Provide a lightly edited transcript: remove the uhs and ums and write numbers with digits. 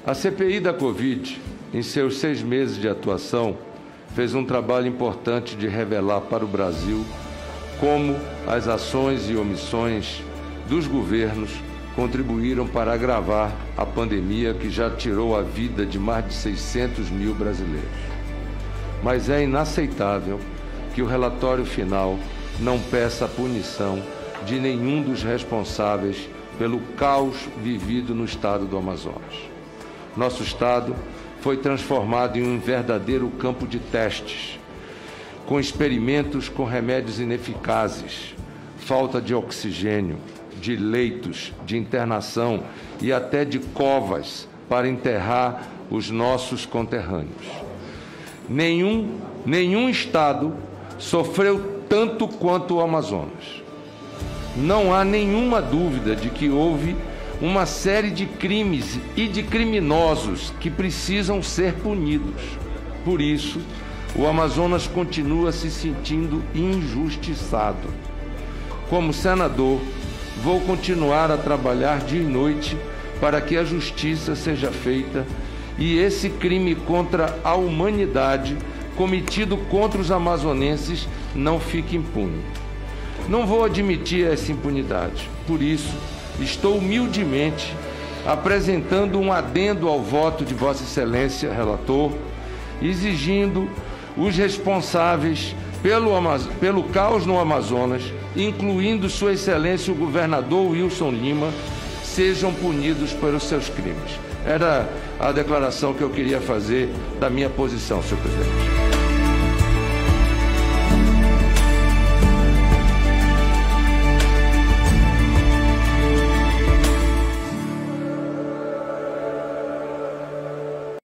A CPI da Covid, em seus 6 meses de atuação, fez um trabalho importante de revelar para o Brasil como as ações e omissões dos governos contribuíram para agravar a pandemia que já tirou a vida de mais de 600 mil brasileiros. Mas é inaceitável que o relatório final não peça a punição de nenhum dos responsáveis pelo caos vivido no estado do Amazonas. Nosso estado foi transformado em um verdadeiro campo de testes, com experimentos com remédios ineficazes, falta de oxigênio, de leitos, de internação e até de covas para enterrar os nossos conterrâneos. Nenhum estado sofreu tanto quanto o Amazonas. Não há nenhuma dúvida de que houve uma série de crimes e de criminosos que precisam ser punidos. Por isso, o Amazonas continua se sentindo injustiçado. Como senador, vou continuar a trabalhar dia e noite para que a justiça seja feita e esse crime contra a humanidade cometido contra os amazonenses não fique impune. Não vou admitir essa impunidade. Por isso, estou humildemente apresentando um adendo ao voto de Vossa Excelência, relator, exigindo os responsáveis pelo caos no Amazonas, incluindo Sua Excelência o governador Wilson Lima, sejam punidos pelos seus crimes. Era a declaração que eu queria fazer da minha posição, senhor presidente.